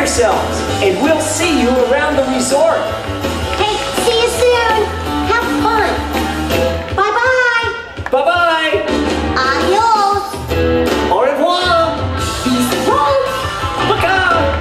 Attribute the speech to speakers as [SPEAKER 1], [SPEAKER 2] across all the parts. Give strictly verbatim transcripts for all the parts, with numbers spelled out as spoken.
[SPEAKER 1] yourselves, and we'll see you around the resort.
[SPEAKER 2] Hey, see you soon. Have fun. Bye-bye.
[SPEAKER 1] Bye-bye.
[SPEAKER 2] Adios.
[SPEAKER 1] Au revoir.
[SPEAKER 2] Peace out.
[SPEAKER 1] Look out.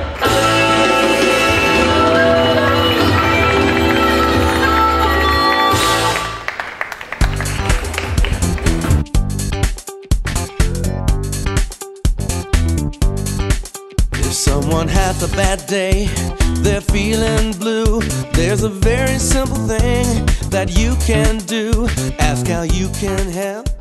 [SPEAKER 3] If someone has a bad day, they're feeling blue, there's a very simple thing that you can do. Ask how you can help.